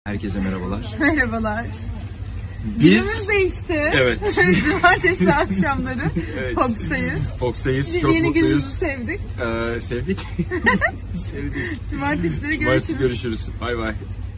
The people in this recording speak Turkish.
Herkese merhabalar. Merhabalar. Biz... Günümüz değişti. Evet. Cumartesi akşamları evet. Fox'tayız. Fox'tayız. Biz çok yeni mutluyuz. günümüzü sevdik. Sevdik. Sevdik. Cumartesileri Cumartesi görüşürüz. Bay bay.